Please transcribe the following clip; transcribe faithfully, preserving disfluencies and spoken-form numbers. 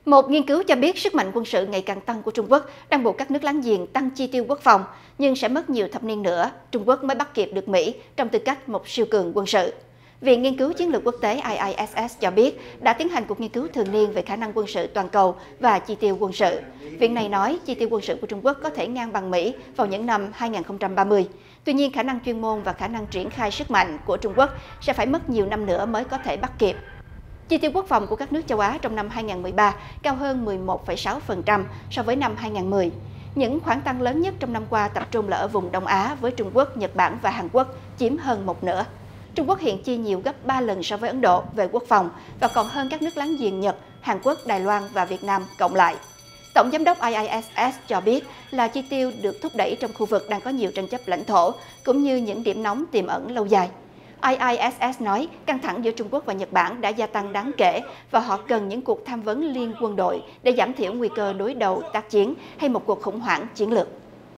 Một nghiên cứu cho biết sức mạnh quân sự ngày càng tăng của Trung Quốc đang buộc các nước láng giềng tăng chi tiêu quốc phòng, nhưng sẽ mất nhiều thập niên nữa Trung Quốc mới bắt kịp được Mỹ trong tư cách một siêu cường quân sự. Viện Nghiên cứu Chiến lược Quốc tế I I S S cho biết đã tiến hành cuộc nghiên cứu thường niên về khả năng quân sự toàn cầu và chi tiêu quân sự. Viện này nói chi tiêu quân sự của Trung Quốc có thể ngang bằng Mỹ vào những năm hai nghìn không trăm ba mươi. Tuy nhiên, khả năng chuyên môn và khả năng triển khai sức mạnh của Trung Quốc sẽ phải mất nhiều năm nữa mới có thể bắt kịp. Chi tiêu quốc phòng của các nước châu Á trong năm hai nghìn không trăm mười ba cao hơn mười một phẩy sáu phần trăm so với năm hai nghìn không trăm mười. Những khoản tăng lớn nhất trong năm qua tập trung là ở vùng Đông Á với Trung Quốc, Nhật Bản và Hàn Quốc chiếm hơn một nửa. Trung Quốc hiện chi nhiều gấp ba lần so với Ấn Độ về quốc phòng và còn hơn các nước láng giềng Nhật, Hàn Quốc, Đài Loan và Việt Nam cộng lại. Tổng giám đốc I I S S cho biết là chi tiêu được thúc đẩy trong khu vực đang có nhiều tranh chấp lãnh thổ cũng như những điểm nóng tiềm ẩn lâu dài. I I S S nói căng thẳng giữa Trung Quốc và Nhật Bản đã gia tăng đáng kể và họ cần những cuộc tham vấn liên quân đội để giảm thiểu nguy cơ đối đầu tác chiến hay một cuộc khủng hoảng chiến lược.